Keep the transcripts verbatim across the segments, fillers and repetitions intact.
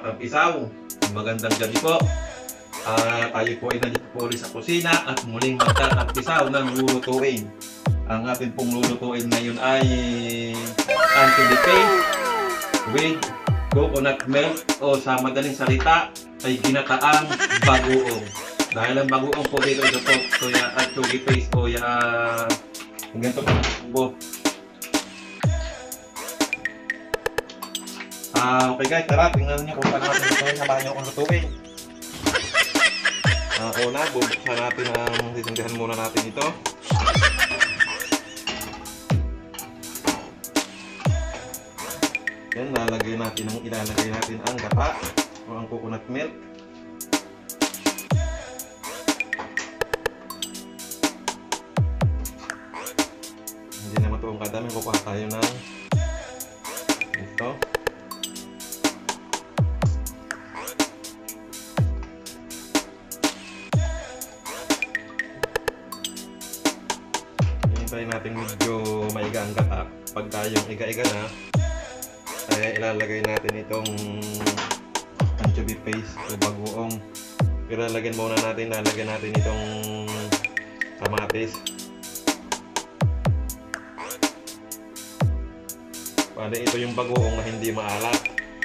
katampisaw, magandang gabi po. Uh, tayo po ay nandito po ulit sa kusina at muling magtatampisaw ng lulutuin. Ang ating pong lulutuin ngayon ay anchovy paste with coconut milk, o sa madaling salita ay ginataang bagoong. Dahil ang bagoong po dito ito po, so yung anchovy paste po yung uh, ganito po. Ah, okay guys, tara, tingnan niyo kung paano natin lutuin. Samahan niyo akong lutuin. Ah, una, bubuksan natin ang sisindihan muna natin ito. Yan, lalagay natin ang ilalagay natin ang gata o ang coconut milk. Hindi naman ito ang kadami, kukuha tayo ng ito. Hintayin natin medyo maiga ang gata. Pagka yung iga-iga na, ay ilalagay natin itong anchovy paste o bagoong. Ilalagyan muna natin, lalagyan natin itong kamatis. Para ito yung bagoong na hindi maalat.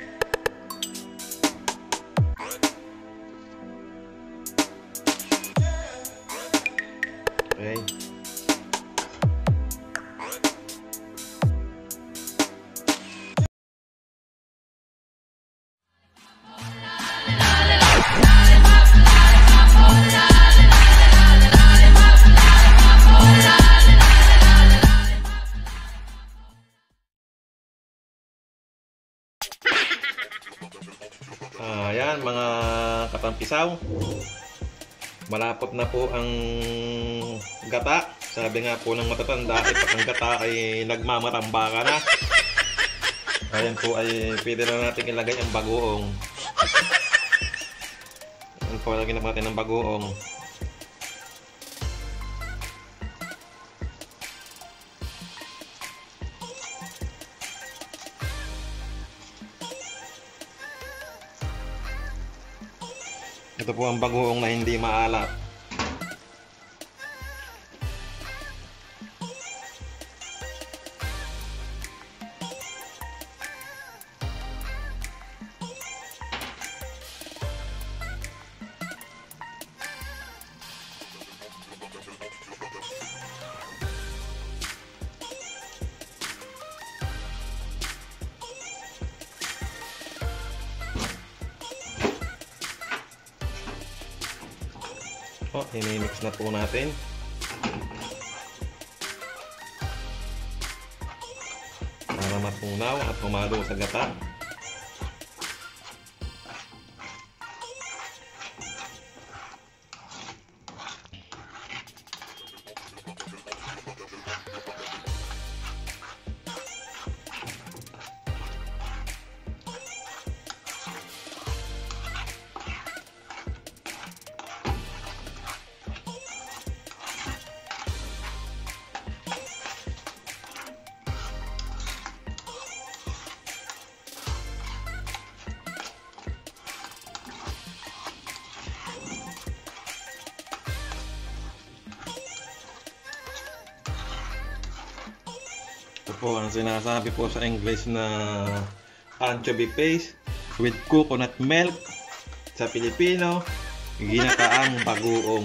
Okay. Ah, ayan mga katampisaw, malapot na po ang gata. Sabi nga po ng matatanda, eh, pag ang gata ay nagmamatambaka na, ayan po ay pwede na natin ilagay ang bagoong. Ayan po, lagyan natin ang bagoong. Ito po ang bagoong na hindi maalat. O, ini-mix na po natin. Para matunaw at humalo sa gata. Ito po ang sinasabi po sa English na anchovy paste with coconut milk. Sa Pilipino, ginataang bagoong.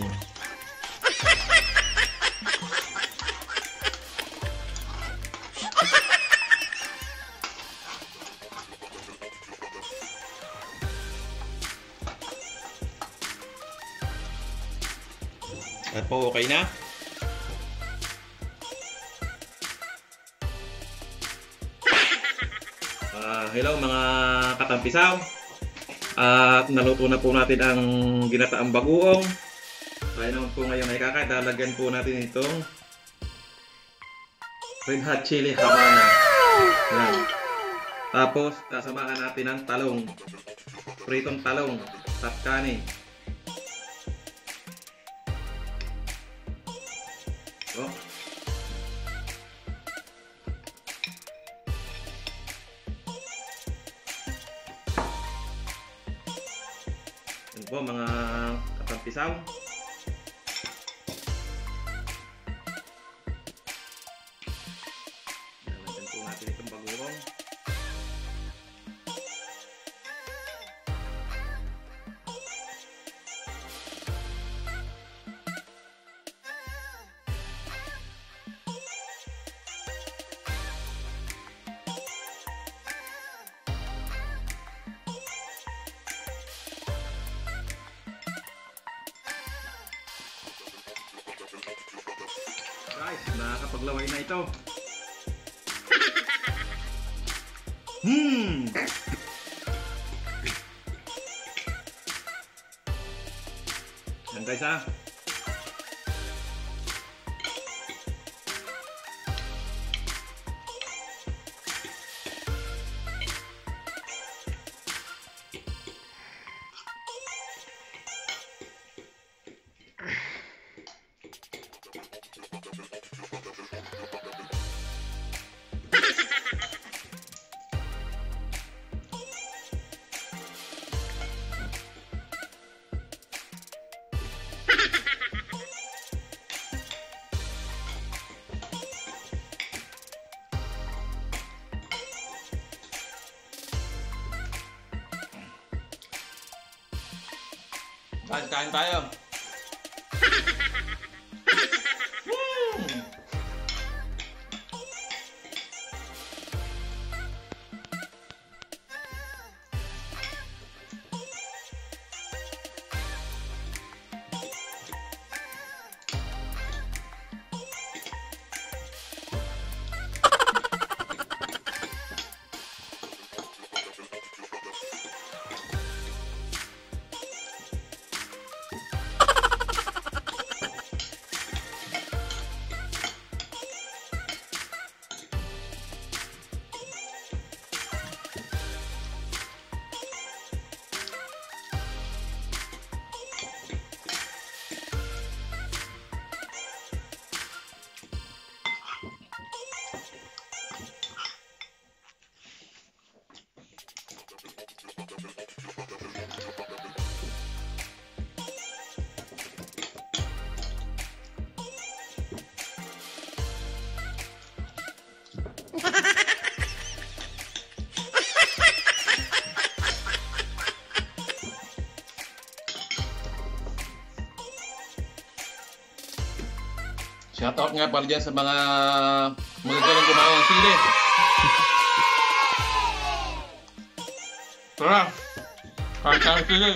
At po okay na. Uh, hello mga katampisaw, at uh, naluto na po natin ang ginataang bagoong. Kaya naman po ngayon ay kakain, lalagyan po natin itong red hot chili habana. Yan. Tapos kasamahan natin ang talong, pritong talong at kanin. Oh. Yan po mga katampisaw. Lalagyan po natin itong bagurong. Guys, nakakapaglaway na ito. Hmm. Yan guys ha. Guys, kain tayo. Hmm. Shoutout nga pala dyan sa mga magagaling kumain ng sili. Tara! Kain tayo ng sili!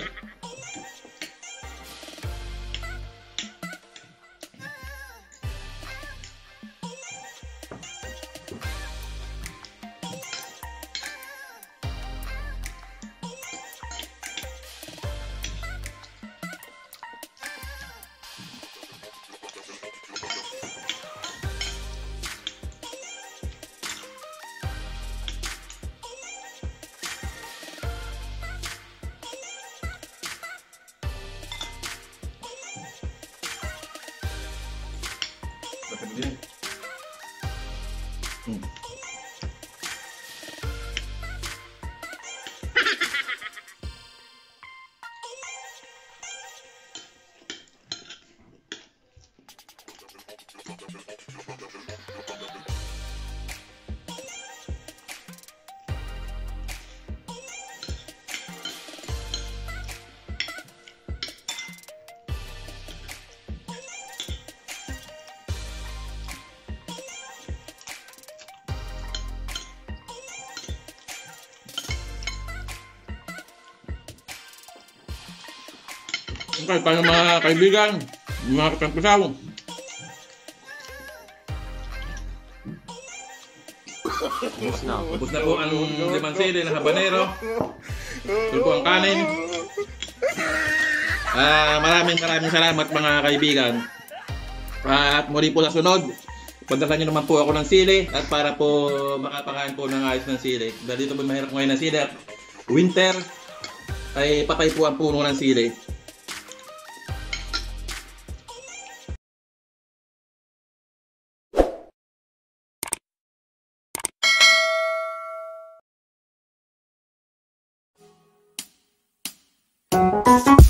Dapat din. Hmm. Okay, paano mga kaibigan, mga katampisaw? Ubus na. Ubus na po ang limang sili na habanero. Ito po ang kanin. Uh, maraming maraming salamat mga kaibigan. Uh, at muli po sa sunod, pagdasan nyo naman po ako ng sili at para po makapakain po ng ayos ng sili. Dahil dito po mahirap ngayon ng sili at winter ay patay po ang puno ng sili. Thank you.